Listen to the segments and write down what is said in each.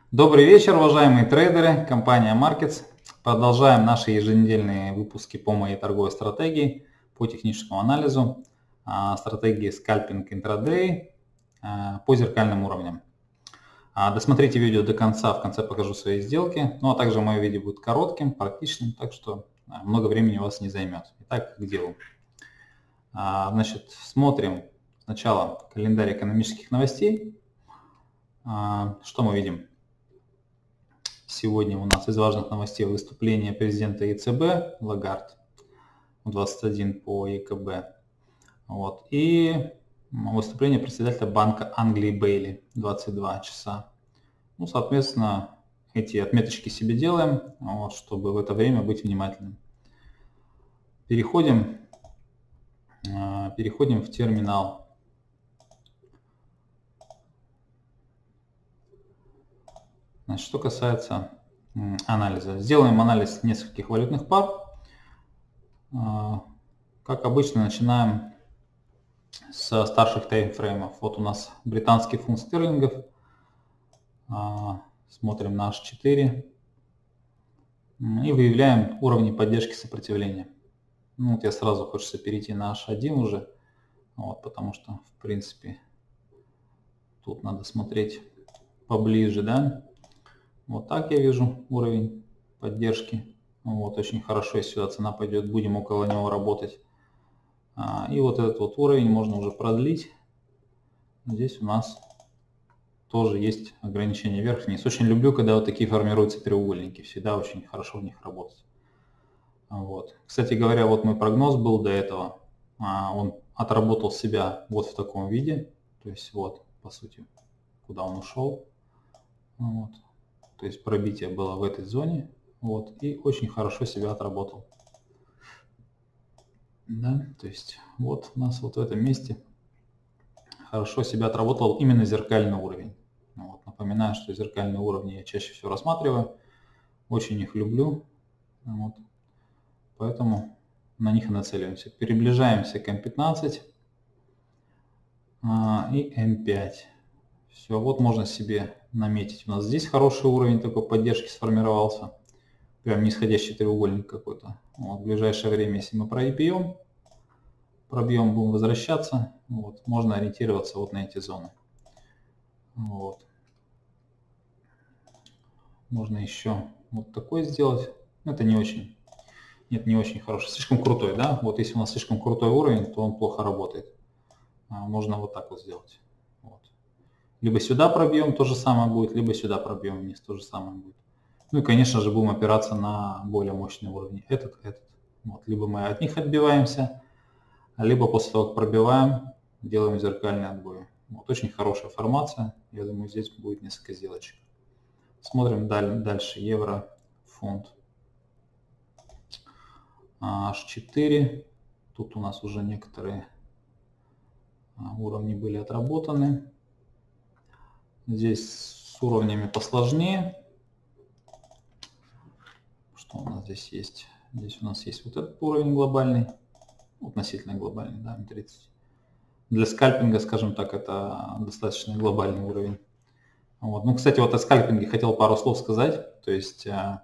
Добрый вечер, уважаемые трейдеры, компания Markets. Продолжаем наши еженедельные выпуски по моей торговой стратегии, по техническому анализу, стратегии скальпинг интрадей по зеркальным уровням. Досмотрите видео до конца, в конце покажу свои сделки. Ну а также мое видео будет коротким, практичным, так что много времени у вас не займет. Итак, к делу. Значит, смотрим сначала календарь экономических новостей. Что мы видим? Сегодня у нас из важных новостей выступление президента ЕЦБ Лагард 21 по ЕКБ. Вот. И выступление председателя Банка Англии Бейли 22 часа. Ну, соответственно, эти отметочки себе делаем, вот, чтобы в это время быть внимательным. Переходим в терминал. Значит, что касается анализа. Сделаем анализ нескольких валютных пар. Как обычно, начинаем с старших таймфреймов. Вот у нас британский фунт стерлингов. Смотрим на H4. И выявляем уровни поддержки сопротивления. Ну, вот я сразу хочется перейти на H1 уже. Вот, потому что, в принципе, тут надо смотреть поближе, да. Вот так я вижу уровень поддержки. Вот, очень хорошо, если сюда цена пойдет, будем около него работать. И вот этот вот уровень можно уже продлить. Здесь у нас тоже есть ограничение вверх-вниз. Очень люблю, когда вот такие формируются треугольники. Всегда очень хорошо в них работать. Вот. Кстати говоря, вот мой прогноз был до этого. Он отработал себя вот в таком виде. То есть вот, по сути, куда он ушел. Вот. То есть пробитие было в этой зоне. Вот. И очень хорошо себя отработал. Да, то есть вот у нас вот в этом месте хорошо себя отработал именно зеркальный уровень. Вот. Напоминаю, что зеркальные уровни я чаще всего рассматриваю. Очень их люблю. Вот. Поэтому на них и нацеливаемся. Приближаемся к М15 и М5. Все, вот можно себе наметить. У нас здесь хороший уровень такой поддержки сформировался. Прям нисходящий треугольник какой-то. Вот, в ближайшее время, если мы пробьем, будем возвращаться. Вот, можно ориентироваться вот на эти зоны. Вот. Можно еще вот такой сделать. Это не очень. Нет, не очень хороший. Слишком крутой, да? Вот если у нас слишком крутой уровень, то он плохо работает. Можно вот так вот сделать. Вот. Либо сюда пробьем, то же самое будет, либо сюда пробьем вниз, то же самое будет. Ну и, конечно же, будем опираться на более мощные уровни. Этот. Вот. Либо мы от них отбиваемся, либо после того, как пробиваем, делаем зеркальные отбои. Вот. Очень хорошая формация. Я думаю, здесь будет несколько сделочек. Смотрим дальше. Евро, фунт. H4. Тут у нас уже некоторые уровни были отработаны. Здесь с уровнями посложнее. Что у нас здесь есть? Здесь у нас есть вот этот уровень глобальный, относительно глобальный, да, 30. Для скальпинга, скажем так, это достаточно глобальный уровень. Вот. Ну, кстати, вот о скальпинге хотел пару слов сказать. То есть,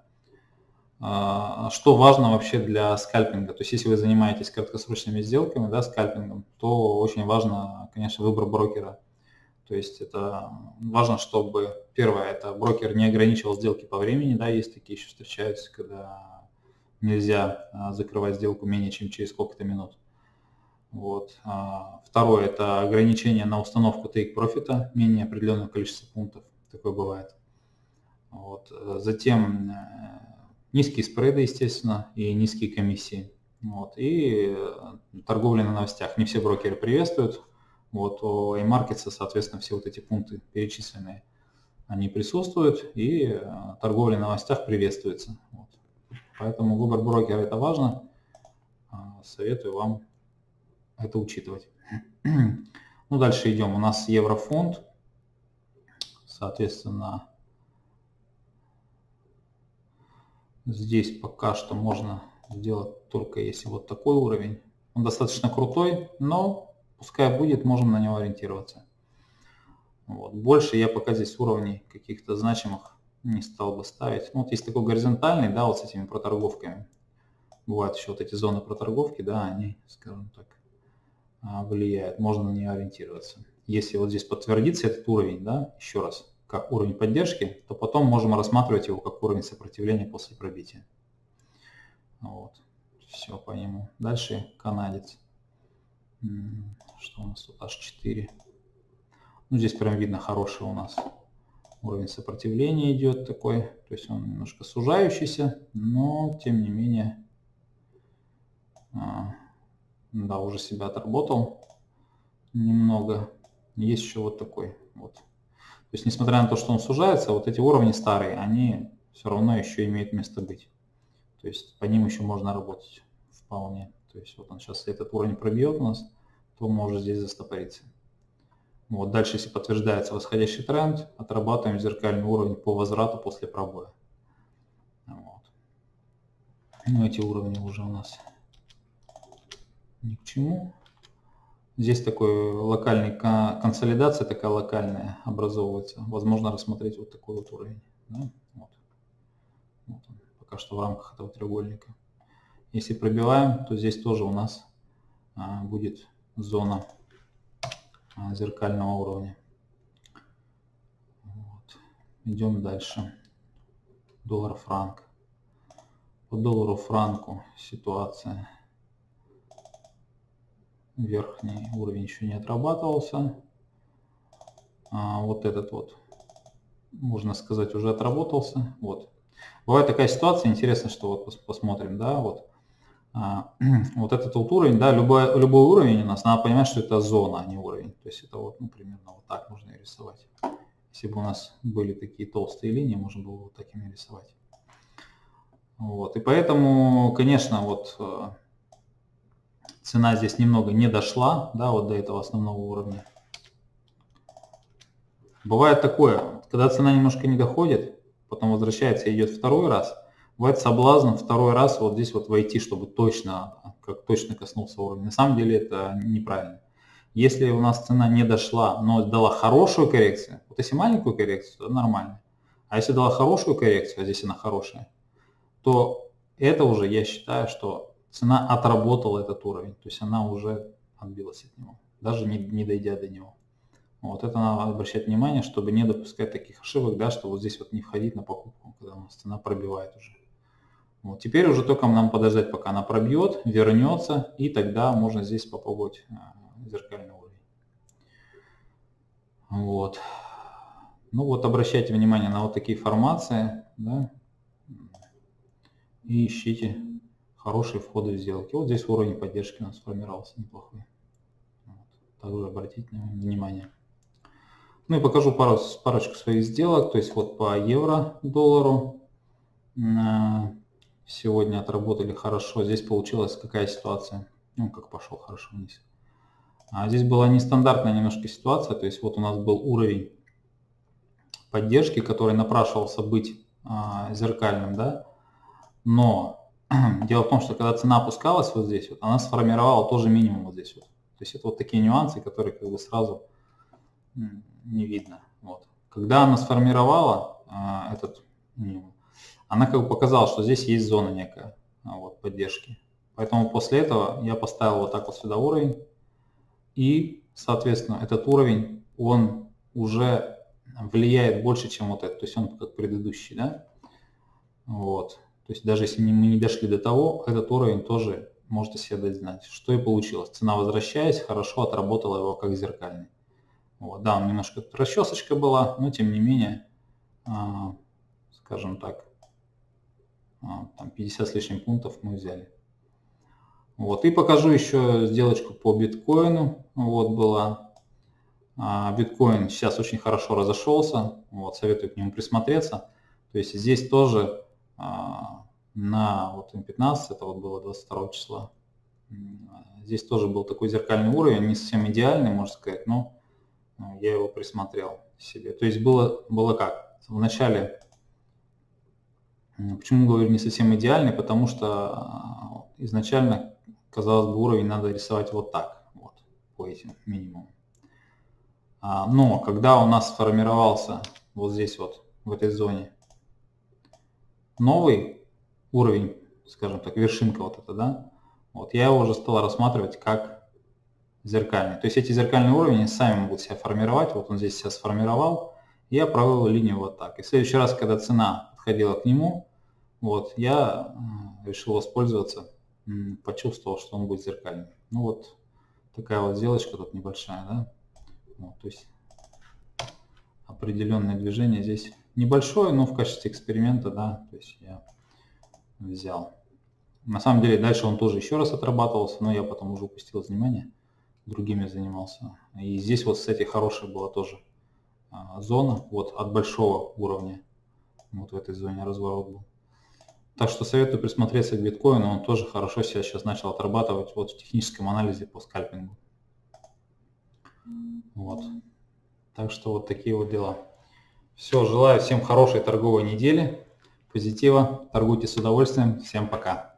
что важно вообще для скальпинга. То есть, если вы занимаетесь краткосрочными сделками, да, скальпингом, то очень важно, конечно, выбор брокера. То есть это важно, чтобы, первое, это брокер не ограничивал сделки по времени, да, есть такие еще встречаются, когда нельзя закрывать сделку менее чем через сколько-то минут. Вот. Второе, это ограничение на установку take профита, менее определенного количества пунктов, такое бывает. Вот. Затем низкие спреды, естественно, и низкие комиссии. Вот. И торговля на новостях. Не все брокеры приветствуют. Вот, у iMarkets, соответственно, все вот эти пункты перечисленные, они присутствуют, и торговля на новостях приветствуется. Вот. Поэтому выбор брокера – это важно. Советую вам это учитывать. Ну, дальше идем. У нас еврофунт. Соответственно, здесь пока что можно сделать только если вот такой уровень. Он достаточно крутой, но пускай будет, можем на него ориентироваться. Вот. Больше я пока здесь уровней каких-то значимых не стал бы ставить. Ну, вот есть такой горизонтальный, да, вот с этими проторговками. Бывают еще вот эти зоны проторговки, да, они, скажем так, влияют, можно на нее ориентироваться. Если вот здесь подтвердится этот уровень, да, еще раз, как уровень поддержки, то потом можем рассматривать его как уровень сопротивления после пробития. Вот. Все по нему. Дальше канадец. Что у нас тут? H4. Ну, здесь прям видно хороший у нас уровень сопротивления идет такой. То есть он немножко сужающийся, но тем не менее, да, уже себя отработал немного. Есть еще вот такой вот. То есть несмотря на то, что он сужается, вот эти уровни старые, они все равно еще имеют место быть. То есть по ним еще можно работать вполне. То есть вот он сейчас этот уровень пробьет у нас, то может здесь застопориться. Вот дальше, если подтверждается восходящий тренд, отрабатываем зеркальный уровень по возврату после пробоя. Вот. Ну, эти уровни уже у нас ни к чему. Здесь такой локальный консолидация, такая локальная образовывается. Возможно рассмотреть вот такой вот уровень. Да? Вот. Вот он, пока что в рамках этого треугольника. Если пробиваем, то здесь тоже у нас будет зона зеркального уровня. Вот. Идем дальше. Доллар-франк. По доллару-франку ситуация. Верхний уровень еще не отрабатывался. Вот этот вот, можно сказать, уже отработался. Вот. Бывает такая ситуация, интересно, что вот посмотрим, да, вот. Вот этот вот уровень, да, любой уровень у нас, надо понимать, что это зона, а не уровень. То есть это вот, ну, примерно вот так можно и рисовать. Если бы у нас были такие толстые линии, можно было вот такими рисовать. Вот. И поэтому, конечно, вот цена здесь немного не дошла, да, вот до этого основного уровня. Бывает такое, когда цена немножко не доходит, потом возвращается и идет второй раз, бывает соблазн второй раз вот здесь вот войти, чтобы точно коснулся уровня. На самом деле это неправильно. Если у нас цена не дошла, но дала хорошую коррекцию, вот если маленькую коррекцию, то нормально. А если дала хорошую коррекцию, а здесь она хорошая, то это уже, я считаю, что цена отработала этот уровень, то есть она уже отбилась от него, даже не дойдя до него. Вот это надо обращать внимание, чтобы не допускать таких ошибок, да, что вот здесь вот не входить на покупку, когда у нас цена пробивает уже. Вот теперь уже только нам подождать, пока она пробьет, вернется, и тогда можно здесь попробовать зеркальный уровень. Вот. Ну вот обращайте внимание на вот такие формации, да, и ищите хорошие входы в сделки. Вот здесь уровень поддержки у нас сформировался неплохой. Вот. Также обратите внимание. Ну и покажу парочку своих сделок. То есть вот по евро-доллару сегодня отработали хорошо. Здесь получилась какая ситуация? Ну, как пошел хорошо вниз. Здесь была нестандартная немножко ситуация. То есть вот у нас был уровень поддержки, который напрашивался быть зеркальным, да. Но дело в том, что когда цена опускалась вот здесь, вот, она сформировала тоже минимум вот здесь вот. То есть это вот такие нюансы, которые как бы сразу не видно. Вот. Когда она сформировала этот минимум, она как бы показала, что здесь есть зона некая вот, поддержки. Поэтому после этого я поставил вот так вот сюда уровень. И, соответственно, этот уровень, он уже влияет больше, чем вот этот. То есть он как предыдущий, да? Вот. То есть даже если мы не дошли до того, этот уровень тоже может о себе дать знать. Что и получилось. Цена, возвращаясь, хорошо отработала его как зеркальный. Вот. Да, немножко расчесочка была, но тем не менее, скажем так, там 50 с лишним пунктов мы взяли. Вот. И покажу еще сделочку по биткоину. Вот была. Биткоин сейчас очень хорошо разошелся. Вот, советую к нему присмотреться. То есть здесь тоже на вот М15, это вот было 22 числа, здесь тоже был такой зеркальный уровень, не совсем идеальный, можно сказать, но я его присмотрел себе. То есть было как? Вначале, почему говорю не совсем идеальный, потому что изначально, казалось бы, уровень надо рисовать вот так, вот, по этим минимумам. Но когда у нас сформировался вот здесь вот, в этой зоне, новый уровень, скажем так, вершинка вот эта, да, вот я его уже стал рассматривать как зеркальный. То есть эти зеркальные уровни сами могут себя формировать. Вот он здесь себя сформировал. Я провел линию вот так. И в следующий раз, когда цена подходила к нему, вот, я решил воспользоваться, почувствовал, что он будет зеркальный. Ну вот такая вот сделочка тут небольшая, да. Вот, то есть определенное движение здесь небольшое, но в качестве эксперимента, да, то есть я взял. На самом деле дальше он тоже еще раз отрабатывался, но я потом уже упустил из внимания, другими занимался. И здесь вот, кстати, хорошая была тоже зона, вот от большого уровня, вот в этой зоне разворот был. Так что советую присмотреться к биткоину, он тоже хорошо себя сейчас начал отрабатывать вот в техническом анализе по скальпингу. Вот. Так что вот такие вот дела. Все, желаю всем хорошей торговой недели, позитива, торгуйте с удовольствием, всем пока.